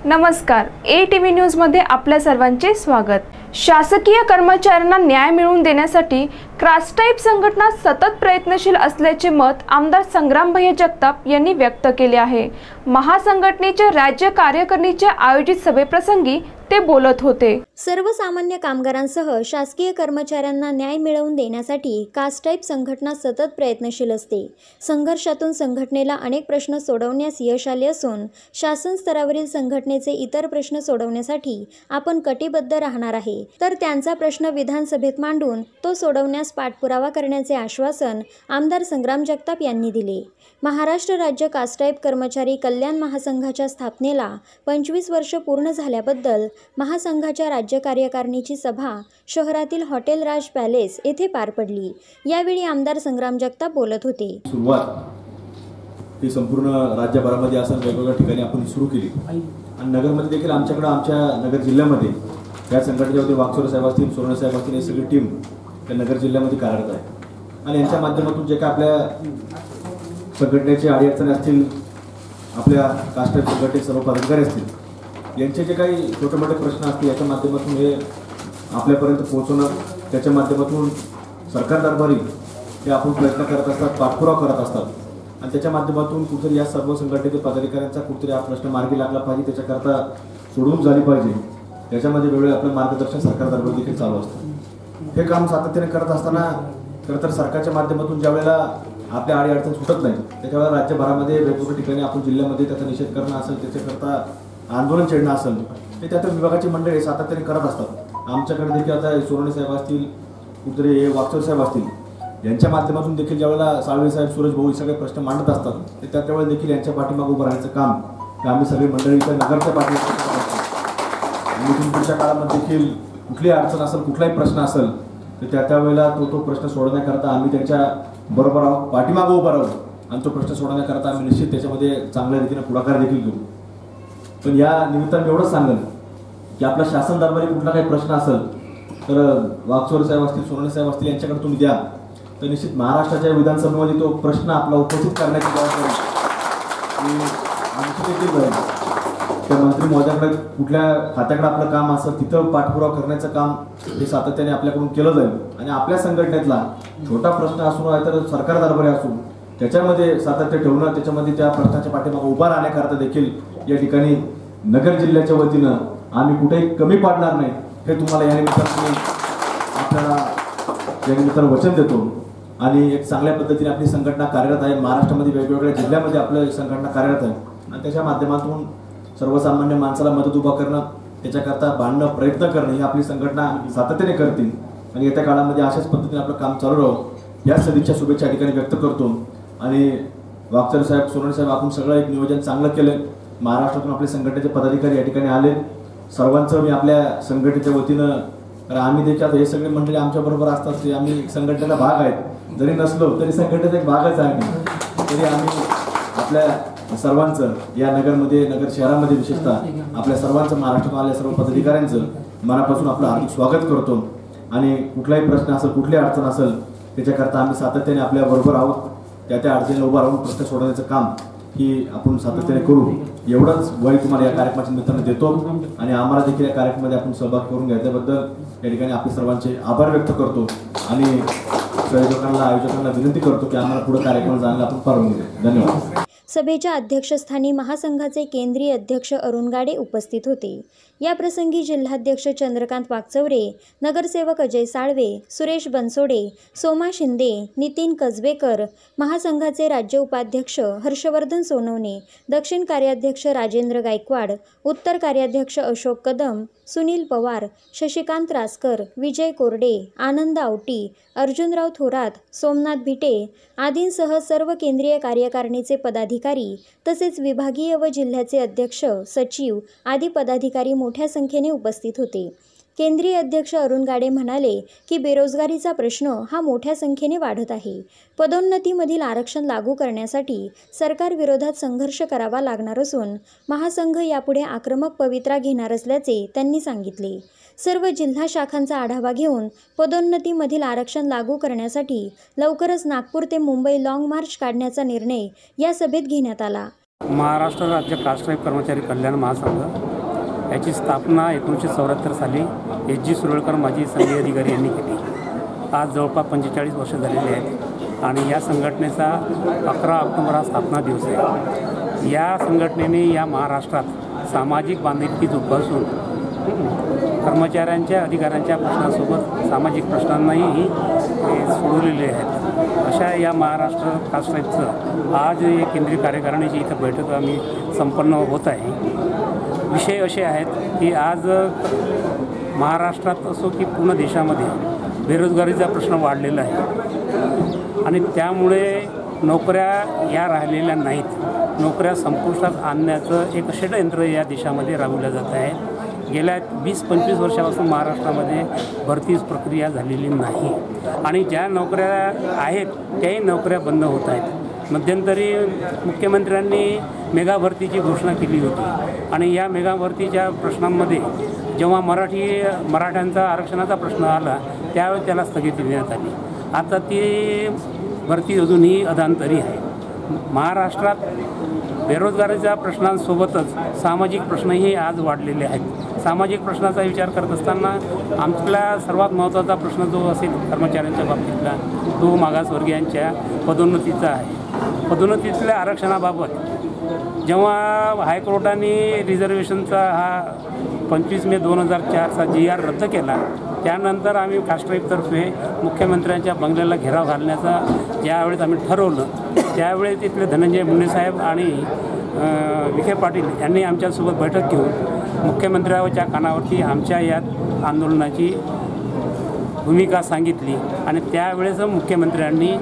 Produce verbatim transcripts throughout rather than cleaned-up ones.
नमस्कार, ए T V news मध्ये आपल्या सर्वांचे स्वागत। शासकीय कर्मचाऱ्यांना न्याय मिळवून देण्यासाठी क्रास्टाईप संघटना सतत प्रयत्नशील असल्याचे मत आमदार संग्राम भैया जगताप यांनी व्यक्त केले आहे। महासंघटनेच्या राज्य कार्यकारिणीच्या आयोजित सभेप्रसंगी ते बोलत होते। सर्वसामान्य कामगारांसह शासकीय कर्मचाऱ्यांना न्याय मिळवून देण्यासाठी कास्टाईप संघटना सतत प्रयत्नशील असते। संघर्षातून संघटनेला अनेक प्रश्न सोडवण्यास यश आले असून शासन स्तरावरील संघटनेचे इतर प्रश्न सोडवण्यासाठी आपण कटिबद्ध राहणार आहे। तर त्यांचा प्रश्न विधानसभेत मांडून तो सोडवण्यास पाठपुरावा करण्याचे आश्वासन आमदार संग्राम जगताप यांनी दिले। महाराष्ट्र राज्य कास्टाईप कर्मचारी कल्याण महासंघाच्या स्थापनेला पंचवीस वर्ष पूर्ण झाल्याबद्दल महासंघाच्या राज्य कार्यकारिणीची सभा शहरातील हॉटेल राज पॅलेस येथे पार पडली। यावेळी आमदार संग्राम जगताप बोलत होते। सुरुवात ही संपूर्ण राज्यभरामध्ये असं वेगवेगळ्या ठिकाणी आपण सुरू केली आणि नगरमध्ये देखील आमच्याकडे आमच्या नगर जिल्ह्यामध्ये या संघटनेच्या वागचोरे साहेब असतील, सोनवणे साहेब असतील, ही सगळी टीम त्या नगर जिल्ह्यामध्ये कार्यरत आहे आणि यांच्या माध्यमातून जे काय आपल्या संघटनेचे अडीअडचणी असतील, आपल्या कास्टाईप संघटनेचे सर्व पदाधिकारी असतील, यांचे जे काही छोटे मोठे प्रश्न असतील याच्या माध्यमातून हे आपल्यापर्यंत पोहोचवणं, त्याच्या माध्यमातून सरकार दरबारी हे आपण प्रयत्न करत असतात, पाठपुरावा करत असतात आणि त्याच्या माध्यमातून कुठेतरी या सर्व संघटनेच्या पदाधिकाऱ्यांचा कुठेतरी हा प्रश्न मार्गी लागला पाहिजे, त्याच्याकरता सोडवून झाली पाहिजे, त्याच्यामध्ये वेळोवेळी आपलं मार्गदर्शन सरकार दरबारी देखील चालू असतं। हे काम सातत्याने करत असताना खरं तर सरकारच्या माध्यमातून ज्या वेळेला आपल्या अडीअडचण सुटत नाही त्याच्यावेळेला राज्यभरामध्ये वेगवेगळ्या ठिकाणी आपण जिल्ह्यामध्ये त्याचा निषेध करणं असेल, त्याच्याकरता आंदोलन छेडणं असेल, ते त्या त्या विभागाची मंडळी सातत्याने करत असतात। आमच्याकडे देखील आता सोनवणे साहेब असतील, कुठेतरी हे वागचोरे साहेब असतील, यांच्या माध्यमातून देखील ज्यावेळेला साळवे साहेब, सुरेश भाऊ हे सगळे प्रश्न मांडत असतात ते त्या त्यावेळेला देखील यांच्या पाठीमागे उभं राहण्याचं काम हे आम्ही सगळी मंडळीच्या नगरच्या पाठीमागे करत असतो। आणि इथून पुढच्या काळामध्ये देखील कुठलीही अडचण असेल, कुठलाही प्रश्न असेल तर त्या त्यावेळेला तो तो प्रश्न सोडवण्याकरता आम्ही त्यांच्या बरोबर आहोत, पाठीमागे उभं राहू आणि तो प्रश्न सोडवण्याकरता आम्ही निश्चित त्याच्यामध्ये चांगल्या रीतीने पुढाकार देखील घेऊ। पण या निमित्ताने एवढंच सांगेल की आपला शासन दरबारी कुठला काही प्रश्न असेल तर वागचोरे साहेब असतील, सोनवणे साहेब असतील, यांच्याकडे तुम्ही द्या तर निश्चित महाराष्ट्राच्या विधानसभेमध्ये तो प्रश्न आपला उपस्थित करण्याची जबाबदारी आमची देखील राहील। त्या मंत्री महोदयाकडे कुठल्या खात्याकडे आपलं काम असेल तिथं पाठपुरावा करण्याचं काम हे सातत्याने आपल्याकडून केलं जाईल आणि आपल्या संघटनेतला छोटा प्रश्न असू नये तर सरकार दरबारी असू त्याच्यामध्ये सातत्य ठेवणं, त्याच्यामध्ये त्या प्रश्नाच्या पाठीमागे उभा राहण्याकरता देखील या ठिकाणी नगर जिल्ह्याच्या वतीनं आम्ही कुठेही कमी पाडणार नाही हे तुम्हाला या निमित्ताने आपल्याला या निमित्तानं वचन देतो। आणि एक चांगल्या पद्धतीने आपली संघटना कार्यरत आहे। महाराष्ट्रामध्ये वेगवेगळ्या जिल्ह्यामध्ये आपली संघटना कार्यरत आहे आणि त्याच्या माध्यमातून सर्वसामान्य माणसाला मदत उभा करणं, त्याच्याकरता भांडणं, प्रयत्न करणं ही आपली संघटना सातत्याने करते आणि येत्या काळामध्ये अशाच पद्धतीने आपलं काम चालू राहू या सदिच्छा शुभेच्छा या ठिकाणी व्यक्त करतो। आणि वागचोरे साहेब, सोनवणे साहेब, आपण सगळं एक नियोजन चांगलं केलं। महाराष्ट्रातून आपले संघटनेचे पदाधिकारी या ठिकाणी आले, सर्वांचं मी आपल्या संघटनेच्या वतीनं, कारण आम्ही देखील हे सगळे मंडळी आमच्याबरोबर असतात ते आम्ही संघटनेचा भाग आहेत, जरी नसलो तरी संघटनेचा एक भागच आहे, तरी आम्ही आपल्या सर्वांचं या नगरमध्ये, नगर शहरामध्ये विशेषतः आपल्या सर्वांचं, महाराष्ट्रातून आलेल्या सर्व पदाधिकाऱ्यांचं मनापासून आपलं हार्दिक स्वागत करतो। आणि कुठलाही प्रश्न असेल, कुठली अडचण असेल त्याच्याकरता आम्ही सातत्याने आपल्या बरोबर आहोत, त्या त्या अडचणीला उभा राहून प्रश्न सोडवण्याचं काम ही आपण सातत्याने करू एवढंच वय तुम्हाला या कार्यक्रमाच्या निमित्तानं देतो आणि आम्हाला देखील या कार्यक्रमामध्ये आपण सहभाग करून घेतल्याबद्दल या ठिकाणी आपले सर्वांचे आभार व्यक्त करतो आणि संयोजकांना, आयोजकांना विनंती करतो की आम्हाला पुढे कार्यक्रम जाण्याला आपण परवानगी द्या। धन्यवाद। सभेच्या अध्यक्षस्थानी महासंघाचे केंद्रीय अध्यक्ष अरुण गाडे उपस्थित होते। या प्रसंगी जिल्हाध्यक्ष चंद्रकांत वागचौरे, नगरसेवक अजय साळवे, सुरेश बनसोडे, सोमा शिंदे, नितीन कसबेकर, महासंघाचे राज्य उपाध्यक्ष हर्षवर्धन सोनवणे, दक्षिण कार्याध्यक्ष राजेंद्र गायकवाड, उत्तर कार्याध्यक्ष अशोक कदम, सुनील पवार, शशिकांत रासकर, विजय कोरडे, आनंद आवटी, अर्जुनराव थोरात, सोमनाथ भिटे आदींसह सर्व केंद्रीय कार्यकारिणीचे पदाधिकारी तसेच विभागीय व जिल्ह्याचे अध्यक्ष, सचिव आदी पदाधिकारी मोठ्या संख्येने उपस्थित होते। केंद्रीय अध्यक्ष अरुण गाडे म्हणाले की बेरोजगारीचा प्रश्न हा मोठ्या संख्येने वाढत आहे। पदोन्नतीमधील आरक्षण लागू करण्यासाठी सरकार विरोधात संघर्ष करावा लागणार असून महासंघ यापुढे आक्रमक पवित्रा घेणार असल्याचे त्यांनी सांगितले। सर्व जिल्हा शाखांचा आढावा घेऊन पदोन्नतीमधील आरक्षण लागू करण्यासाठी लवकरच नागपूर ते मुंबई लॉंग मार्च काढण्याचा निर्णय या सभेत घेण्यात आला। महाराष्ट्र राज्य कास्टाईप कर्मचारी कल्याण महासंघ याची स्थापना एकोणीसशे चौऱ्याहत्तर साली एच जी सुरळकर माजी संघीय अधिकारी यांनी केली. आज जवळपास पंचेचाळीस वर्ष झालेली आहेत आणि या संघटनेचा अकरा ऑक्टोबर हा स्थापना दिवस आहे. या संघटनेने या महाराष्ट्रात सामाजिक बांधिलकी जोपासून कर्मचाऱ्यांच्या अधिकाऱ्यांच्या प्रश्नांसोबत सामाजिक प्रश्नांनाही सोडवलेले आहेत. अशा या महाराष्ट्र कास्ट्राईबचं आज केंद्रीय कार्यकारिणीची इथं बैठक आम्ही संपन्न होत आहे. विषय असे आहेत की आज महाराष्ट्रात असो की पूर्ण देशामध्ये बेरोजगारीचा प्रश्न वाढलेला आहे आणि त्यामुळे नोकऱ्या या राहिलेल्या नाहीत. नोकऱ्या संपुष्टात आणण्याचं एक षडयंत्र या देशामध्ये राबवलं जात आहे. गेल्या वीस पंचवीस वर्षापासून महाराष्ट्रामध्ये भरती प्रक्रिया झालेली नाही आणि ज्या नोकऱ्या आहेत त्याही नोकऱ्या बंद होत आहेत. मध्यंतरी मुख्यमंत्र्यांनी मेगा भरतीची घोषणा केली होती आणि या मेगा भरतीच्या प्रश्नांमध्ये जेव्हा मराठी मराठ्यांचा आरक्षणाचा प्रश्न आला त्यावेळी त्याला स्थगिती देण्यात आली. आता ती भरती अजूनही अधांतरी आहे. महाराष्ट्रात बेरोजगारीच्या प्रश्नांसोबतच सामाजिक प्रश्नही आज वाढलेले आहेत. सामाजिक प्रश्नाचा विचार करत असताना आमच्या सर्वात महत्त्वाचा प्रश्न जो असेल कर्मचाऱ्यांच्या बाबतीतला तो मागासवर्गीयांच्या पदोन्नतीचा आहे. पदोन्नतीतल्या आरक्षणाबाबत जेव्हा हायकोर्टाने रिझर्वेशनचा हा पंचवीस मे दोन हजार चारचा जी आर रद्द केला त्यानंतर आम्ही कास्ट्राईबतर्फे मुख्यमंत्र्यांच्या बंगल्याला घेराव घालण्याचा ज्यावेळेस आम्ही ठरवलं त्यावेळी तिथले धनंजय मुंडेसाहेब आणि विखे पाटील यांनी आमच्यासोबत बैठक घेऊन मुख्यमंत्र्यांच्या कानावरती आमच्या या आंदोलनाची भूमिका सांगितली आणि त्यावेळेस मुख्यमंत्र्यांनी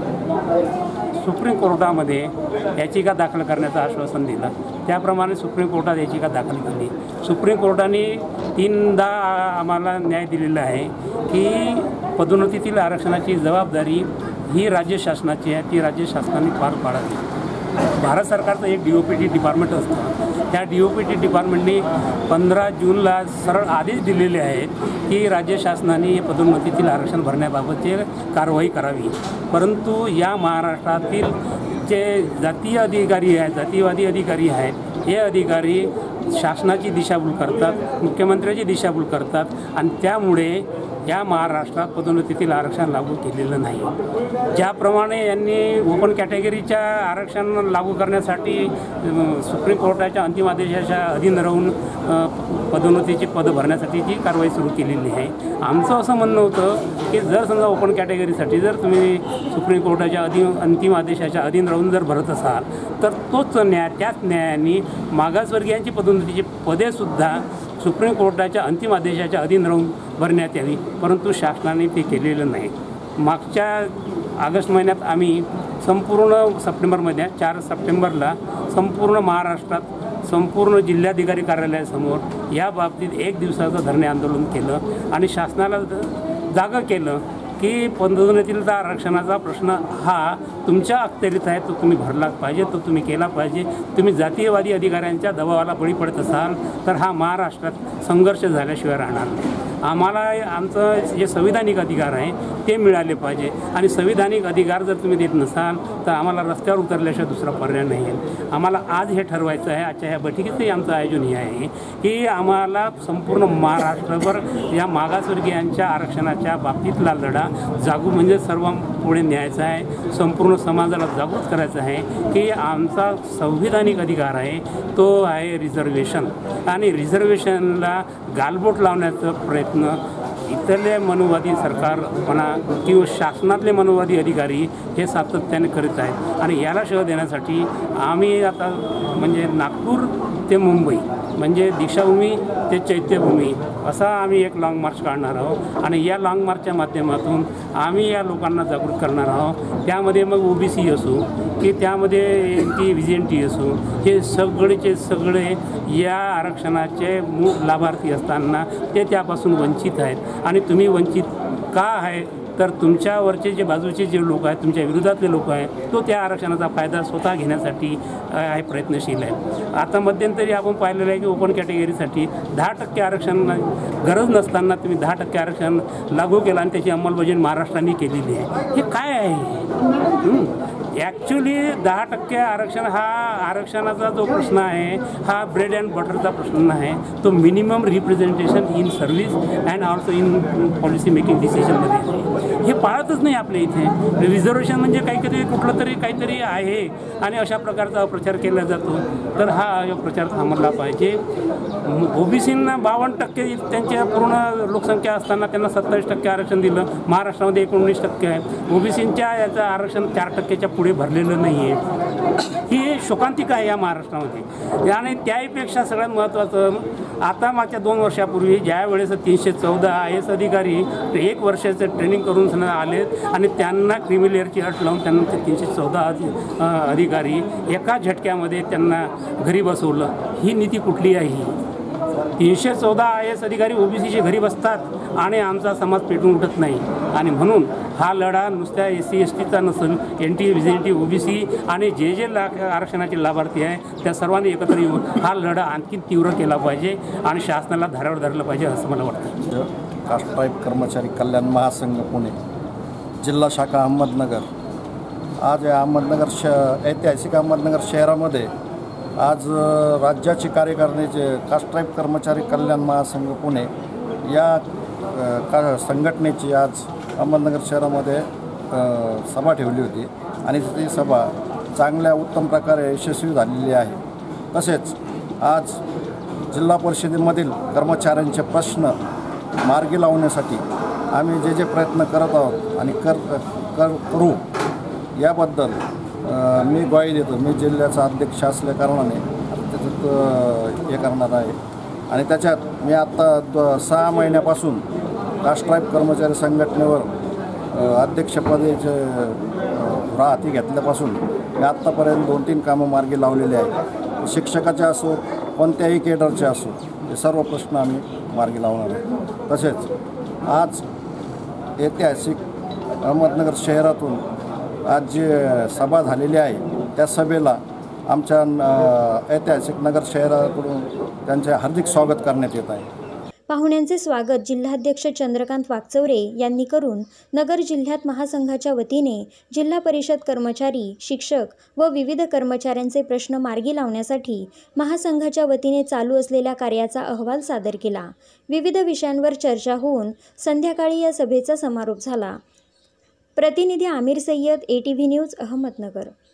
सुप्रीम कोर्टामध्ये याचिका दाखल करण्याचं आश्वासन दिलं. त्याप्रमाणे सुप्रीम कोर्टात याचिका दाखल केली. सुप्रीम कोर्टाने तीनदा आम्हाला न्याय दिलेला आहे की पदोन्नतीतील आरक्षणाची जबाबदारी ही राज्य शासनाची आहे, ती राज्य शासनाने पार पाडावी. भारत सरकारचं एक D O P T department असतं. त्या डी ओ पी टी डिपार्टमेंटने पंधरा जूनला सरळ आदेश दिलेले आहेत की राज्य शासनाने पदोन्नतीतील आरक्षण भरण्याबाबतची कारवाई करावी. परंतु या महाराष्ट्रातील जे जातीय अधिकारी आहेत जातीयवादी अधिकारी आहेत हे अधिकारी शासनाची दिशाभूल करतात, मुख्यमंत्र्याची दिशाभूल करतात आणि त्यामुळे या महाराष्ट्रात पदोन्नतीतील आरक्षण लागू केलेलं नाही. ज्याप्रमाणे यांनी ओपन कॅटेगरीच्या आरक्षण लागू करण्यासाठी सुप्रीम कोर्टाच्या अंतिम आदेशाच्या अधीन राहून पदोन्नतीची पदं भरण्यासाठी जी कारवाई सुरू केलेली आहे. आमचं असं म्हणणं होतं की जर समजा ओपन कॅटेगरीसाठी जर तुम्ही सुप्रीम कोर्टाच्या अधीन अंतिम आदेशाच्या अधीन राहून जर भरत असाल तर तोच न्याय त्याच न्यायाने मागासवर्गीयांची पदोन्नतीची पदेसुद्धा सुप्रीम कोर्टाच्या अंतिम आदेशाच्या अधीन राहून भरण्यात यावी. परंतु शासनाने ते केलेलं नाही. मागच्या ऑगस्ट महिन्यात आम्ही संपूर्ण सप्टेंबरमध्ये चार सप्टेंबरला संपूर्ण महाराष्ट्रात संपूर्ण जिल्हाधिकारी कार्यालयासमोर या बाबतीत एक दिवसाचं धरणे आंदोलन केलं आणि शासनाला जागं केलं की पदोन्नतीचा आरक्षणाचा प्रश्न हा तुमच्या अखत्यारीत आहे, तो तुम्ही भरला पाहिजे, तो तुम्ही केला पाहिजे. तुम्ही जातीयवादी अधिकाऱ्यांच्या दबावाला बळी पडत असाल तर हा महाराष्ट्रात संघर्ष झाल्याशिवाय राहणार नाही. आम्हाला आमचं जे संविधानिक अधिकार आहे ते मिळाले पाहिजे आणि संविधानिक अधिकार जर तुम्ही देत नसाल तर आम्हाला रस्त्यावर उतरल्याशिवाय दुसरा पर्याय नाही आहे. आम्हाला आज हे ठरवायचं आहे. आजच्या ह्या बैठकीचंही आमचं आयोजन हे आहे की आम्हाला संपूर्ण महाराष्ट्रभर या मागासवर्गीयांच्या आरक्षणाच्या बाबतीतला लढा जागू म्हणजे सर्व पुढे न्यायचा आहे. संपूर्ण समाजाला जागृत करायचं आहे की आमचा संविधानिक अधिकार आहे तो आहे रिझर्वेशन आणि रिझर्वेशनला गालबोट लावण्याचा प्रयत्न इथले मनोवादी सरकार म्हणा किंवा शासनातले मनोवादी अधिकारी हे सातत्याने करीत आहेत आणि याला शह देण्यासाठी आम्ही आता म्हणजे नागपूर ते मुंबई म्हणजे दीक्षाभूमी ते चैत्यभूमी असा आम्ही एक लाँग मार्च काढणार आहोत आणि या लाँग मार्चच्या माध्यमातून आम्ही या लोकांना जागृत करणार आहोत. त्यामध्ये मग ओ बी सी असो की त्यामध्ये N T V J N T असो हे सगळेचे सगळे या आरक्षणाचे मूळ लाभार्थी असताना ते त्यापासून वंचित आहेत आणि तुम्ही वंचित का आहे तर तुमच्यावरचे जे बाजूचे जे लोक आहेत तुमच्या विरोधातले लोक आहेत तो त्या आरक्षणाचा फायदा स्वतः घेण्यासाठी आहे प्रयत्नशील आहे. आता मध्यंतरी आपण पाहिलेलं आहे की ओपन कॅटेगरीसाठी दहा टक्के आरक्षण गरज नसताना तुम्ही दहा टक्के आरक्षण लागू केलं आणि त्याची अंमलबजावणी महाराष्ट्राने केलेली आहे. हे काय आहे? ॲक्च्युली दहा टक्के आरक्षण हा आरक्षणाचा जो प्रश्न आहे हा ब्रेड अँड बटरचा प्रश्न आहे. तो minimum representation in service and also in policy making डिसिजनमध्ये हे पाळतच नाही आपल्या इथे. रिझर्वेशन म्हणजे काहीतरी कुठलं तरी काहीतरी आहे आणि अशा प्रकारचा प्रचार केला जातो. तर हा प्रचार थांबला पाहिजे. ओबीसींना बावन्न टक्के त्यांच्या पूर्ण लोकसंख्या असताना त्यांना सत्तावीस टक्के आरक्षण दिलं. महाराष्ट्रामध्ये एकोणीस टक्के आहे. ओबीसींच्या याचं आरक्षण चार टक्क्याच्या पुढे भरलेलं नाही आहे. ही शोकांतिका आहे या महाराष्ट्रामध्ये. आणि त्याहीपेक्षा सगळ्यात महत्त्वाचं, आता मागच्या दोन वर्षापूर्वी ज्या वेळेस तीनशे चौदा आय एस अधिकारी एक वर्षाचं ट्रेनिंग करून आलेत आणि त्यांना क्रिमिलेअरची अट लावून त्यांना ते तीनशे चौदा अधिकारी एका झटक्यामध्ये त्यांना घरी बसवलं. ही नीती कुठली आहे? ही तीनशे चौदा आय एस अधिकारी ओबीसीचे घरी बसतात आणि आमचा समाज पेटून उठत नाही. आणि म्हणून हा लढा नुसत्या एस सी एस टीचा नसून N T V N T OBC आणि जे जे ला आरक्षणाचे लाभार्थी आहे त्या सर्वांनी एकत्र येऊन हा लढा आणखी तीव्र केला पाहिजे आणि शासनाला धारावर धरलं पाहिजे असं मला वाटतं. कास्ट ट्राईब कर्मचारी कल्याण महासंघ पुणे जिल्हा शाखा अहमदनगर. आज या अहमदनगर श ऐतिहासिक अहमदनगर शहरामध्ये आज राज्याची कार्यकारिणीचे कास्ट ट्राईब कर्मचारी कल्याण महासंघ पुणे या का संघटनेची आज अहमदनगर शहरामध्ये सभा ठेवली होती आणि ती सभा चांगल्या उत्तम प्रकारे यशस्वी झालेली आहे. तसेच आज जिल्हा परिषदेमधील कर्मचाऱ्यांचे प्रश्न मार्गी लावण्यासाठी आम्ही जे जे प्रयत्न करत आहोत आणि कर कर करू याबद्दल मी ग्वाही देतो. मी जिल्ह्याचा अध्यक्ष असल्या कारणाने त्याच्यात हे करणार आहे. आणि त्याच्यात मी आत्ता द सहा महिन्यापासून कास्ट ट्राईब कर्मचारी संघटनेवर अध्यक्षपदाचे हाती घेतल्यापासून मी आत्तापर्यंत दोन तीन कामं मार्गी लावलेली आहे. शिक्षकाचे असो कोणत्याही केडरचे असो हे सर्व प्रश्न आम्ही मार्गी लावणार आहे. तसेच आज ऐतिहासिक अहमदनगर शहरातून आज जे सभा झालेली आहे त्या सभेला आमच्या ऐतिहासिक नगर शहराकडून त्यांचे हार्दिक स्वागत करण्यात येत आहे. पाहुण्यांचे स्वागत जिल्हाध्यक्ष चंद्रकांत वाकचौरे यांनी करून नगर जिल्ह्यात महासंघाच्या वतीने जिल्हा परिषद कर्मचारी, शिक्षक व विविध कर्मचाऱ्यांचे प्रश्न मार्गी लावण्यासाठी महासंघाच्या वतीने चालू असलेल्या कार्याचा अहवाल सादर केला. विविध विषयांवर चर्चा होऊन संध्याकाळी या सभेचा समारोप झाला. प्रतिनिधी Amir Sayyed, A T V news, Ahmednagar.